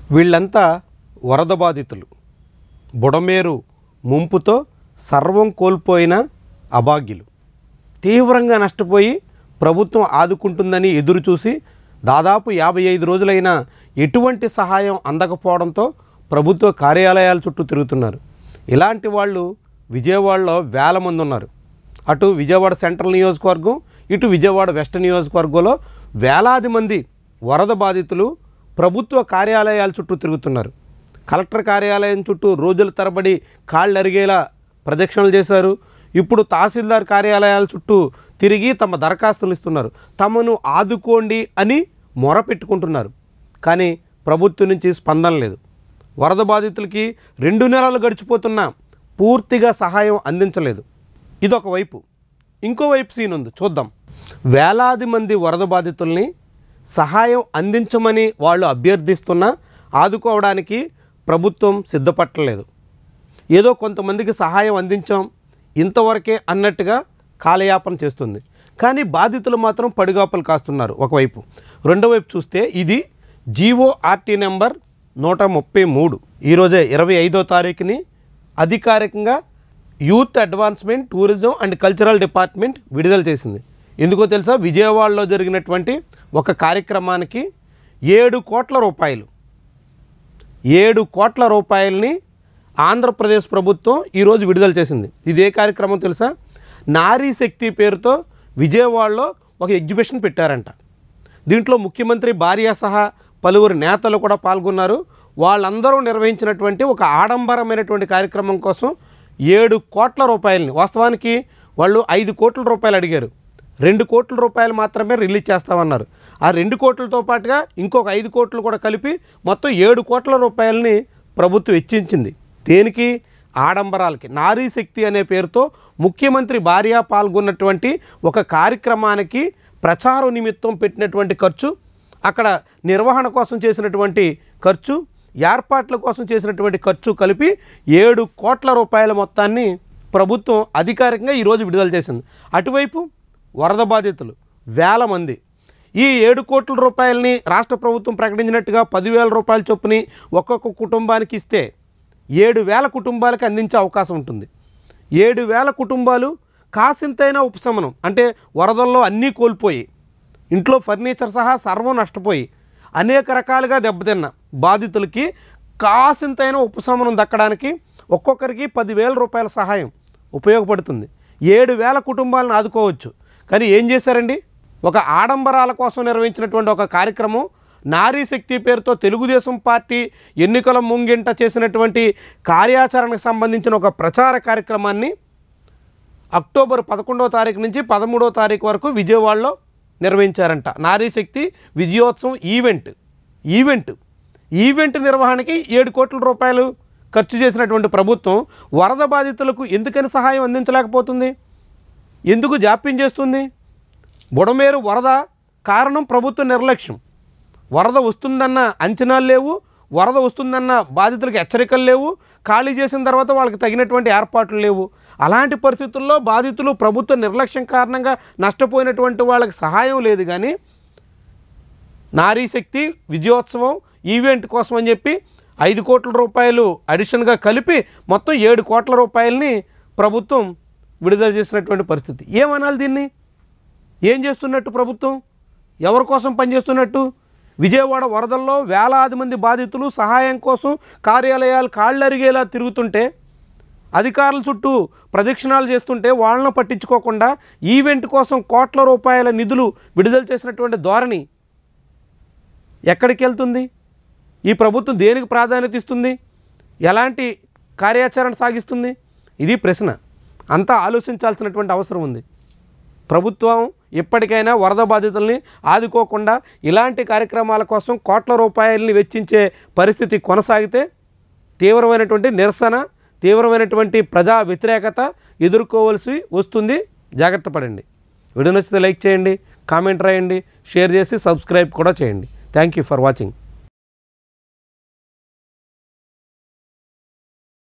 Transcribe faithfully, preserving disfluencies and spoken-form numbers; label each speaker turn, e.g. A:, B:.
A: వీళ్ళంతా వరద బాధితులు. బుడమేరు ముంపుతో సర్వం కోల్పోయిన అభాగ్యులు. తీవ్రంగా నష్టపోయి ప్రభుత్వం ఆదుకుంటుందని ఎదురుచూసి దాదాపు యాభై ఐదు రోజులైనా ఎటువంటి సహాయం అందకపోవడంతో ప్రభుత్వ కార్యాలయాల చుట్టూ తిరుగుతున్నారు. ఇలాంటి వాళ్ళు విజయవాడలో వేల మంది ఉన్నారు. అటు విజయవాడ సెంట్రల్ నియోజకవర్గం, ఇటు విజయవాడ వెస్ట్ నియోజకవర్గంలో వేలాది మంది వరద బాధితులు ప్రభుత్వ కార్యాలయాల చుట్టూ తిరుగుతున్నారు. కలెక్టర్ కార్యాలయం చుట్టూ రోజుల తరబడి కాళ్ళు అరిగేలా ప్రదక్షిణలు చేశారు. ఇప్పుడు తహసీల్దార్ కార్యాలయాల చుట్టూ తిరిగి తమ దరఖాస్తులు ఇస్తున్నారు. తమను ఆదుకోండి అని మొర పెట్టుకుంటున్నారు. కానీ ప్రభుత్వం నుంచి స్పందన లేదు. వరద బాధితులకి రెండు నెలలు గడిచిపోతున్నా పూర్తిగా సహాయం అందించలేదు. ఇదొక వైపు. ఇంకోవైపు సీన్ ఉంది, చూద్దాం. వేలాది మంది వరద బాధితుల్ని సహాయం అందించమని వాళ్ళు అభ్యర్థిస్తున్నా ఆదుకోవడానికి ప్రభుత్వం సిద్ధపట్టలేదు. ఏదో కొంతమందికి సహాయం అందించాం ఇంతవరకే అన్నట్టుగా కాలయాపన చేస్తుంది. కానీ బాధితులు మాత్రం పడిగాపులు కాస్తున్నారు ఒకవైపు. రెండో వైపు చూస్తే ఇది జీవో ఆర్టీ నెంబర్ నూట ముప్పై మూడు ఈరోజే ఇరవై ఐదో తారీఖుని అధికారికంగా youth advancement tourism and cultural department విడుదల చేసింది. ఎందుకో తెలుసా? విజయవాడలో జరిగినటువంటి ఒక కార్యక్రమానికి ఏడు కోట్ల రూపాయలు ఏడు కోట్ల రూపాయలని ఆంధ్రప్రదేశ్ ప్రభుత్వం ఈరోజు విడుదల చేసింది. ఇదే కార్యక్రమం తెలుసా? నారీ శక్తి పేరుతో విజయవాడలో ఒక ఎగ్జిబిషన్ పెట్టారంట. దీంట్లో ముఖ్యమంత్రి భార్య సహా పలువురు నేతలు కూడా పాల్గొన్నారు. వాళ్ళందరూ నిర్వహించినటువంటి ఒక ఆడంబరమైనటువంటి కార్యక్రమం కోసం ఏడు కోట్ల రూపాయలని, వాస్తవానికి వాళ్ళు ఐదు కోట్ల రూపాయలు అడిగారు, రెండు కోట్ల రూపాయలు మాత్రమే రిలీజ్ చేస్తామన్నారు. ఆ రెండు కోట్లతో పాటుగా ఇంకొక ఐదు కోట్లు కూడా కలిపి మొత్తం ఏడు కోట్ల రూపాయలని ప్రభుత్వం వెచ్చించింది. దేనికి? ఆడంబరాలకి. నారీ శక్తి అనే పేరుతో ముఖ్యమంత్రి భార్య పాల్గొన్నటువంటి ఒక కార్యక్రమానికి ప్రచారం నిమిత్తం పెట్టినటువంటి ఖర్చు, అక్కడ నిర్వహణ కోసం చేసినటువంటి ఖర్చు, ఏర్పాట్ల కోసం చేసినటువంటి ఖర్చు కలిపి ఏడు కోట్ల రూపాయల మొత్తాన్ని ప్రభుత్వం అధికారికంగా ఈరోజు విడుదల చేసింది. అటువైపు వరద బాధితులు వేల మంది. ఈ ఏడు కోట్ల రూపాయలని రాష్ట్ర ప్రభుత్వం ప్రకటించినట్టుగా పదివేల రూపాయల చొప్పుని ఒక్కొక్క కుటుంబానికి ఇస్తే ఏడు వేల కుటుంబాలకు అందించే అవకాశం ఉంటుంది. ఏడు వేల కుటుంబాలు కాసింతైనా ఉపశమనం, అంటే వరదల్లో అన్నీ కోల్పోయి ఇంట్లో ఫర్నిచర్ సహా సర్వం నష్టపోయి అనేక రకాలుగా దెబ్బతిన్న బాధితులకి కాసింతైన ఉపశమనం దక్కడానికి ఒక్కొక్కరికి పదివేల రూపాయల సహాయం ఉపయోగపడుతుంది. ఏడు వేల కుటుంబాలను ఆదుకోవచ్చు. కానీ ఏం చేశారండి? ఒక ఆడంబరాల కోసం నిర్వహించినటువంటి ఒక కార్యక్రమం, నారీ శక్తి పేరుతో తెలుగుదేశం పార్టీ ఎన్నికల ముంగింట చేసినటువంటి కార్యాచరణకు సంబంధించిన ఒక ప్రచార కార్యక్రమాన్ని అక్టోబర్ పదకొండవ తారీఖు నుంచి పదమూడవ తారీఖు వరకు విజయవాడలో నిర్వహించారంట. Nari Shakti Vijayotsavam event event event నిర్వహణకి ఏడు కోట్ల రూపాయలు ఖర్చు చేసినటువంటి ప్రభుత్వం వరద బాధితులకు ఎందుకని సహాయం అందించలేకపోతుంది? ఎందుకు జాప్యం చేస్తుంది? బుడమేరు వరద కారణం ప్రభుత్వ నిర్లక్ష్యం. వరద వస్తుందన్న అంచనాలు లేవు, వరద వస్తుందన్న బాధితులకు హెచ్చరికలు లేవు, ఖాళీ చేసిన తర్వాత వాళ్ళకి తగినటువంటి ఏర్పాట్లు లేవు. అలాంటి పరిస్థితుల్లో బాధితులు ప్రభుత్వ నిర్లక్ష్యం కారణంగా నష్టపోయినటువంటి వాళ్ళకి సహాయం లేదు. కానీ నారీ శక్తి విజయోత్సవం ఈవెంట్ కోసం అని చెప్పి ఐదు కోట్ల రూపాయలు అడిషన్గా కలిపి మొత్తం ఏడు కోట్ల రూపాయలని ప్రభుత్వం విడుదల చేసినటువంటి పరిస్థితి. ఏమనాలి దీన్ని? ఏం చేస్తున్నట్టు ప్రభుత్వం? ఎవరి కోసం పనిచేస్తున్నట్టు? విజయవాడ వరదల్లో వేలాది మంది బాధితులు సహాయం కోసం కార్యాలయాలు కాళ్ళరిగేలా తిరుగుతుంటే, అధికారుల చుట్టూ ప్రదక్షిణాలు చేస్తుంటే వాళ్ళను పట్టించుకోకుండా ఈవెంట్ కోసం కోట్ల రూపాయల నిధులు విడుదల చేసినటువంటి ధోరణి ఎక్కడికి వెళ్తుంది? ఈ ప్రభుత్వం దేనికి ప్రాధాన్యత ఇస్తుంది? ఎలాంటి కార్యాచరణ సాగిస్తుంది? ఇది ప్రశ్న. అంతా ఆలోచించాల్సినటువంటి అవసరం ఉంది. ప్రభుత్వం ఎప్పటికైనా వరద బాధితుల్ని ఆదుకోకుండా ఇలాంటి కార్యక్రమాల కోసం కోట్ల రూపాయలని వెచ్చించే పరిస్థితి కొనసాగితే తీవ్రమైనటువంటి నిరసన, తీవ్రమైనటువంటి ప్రజా వ్యతిరేకత ఎదుర్కోవాల్సి వస్తుంది. జాగ్రత్త పడండి. వీడియో నచ్చితే లైక్ చేయండి, కామెంట్ రాయండి, షేర్ చేసి సబ్స్క్రైబ్ కూడా చేయండి. Thank you for watching.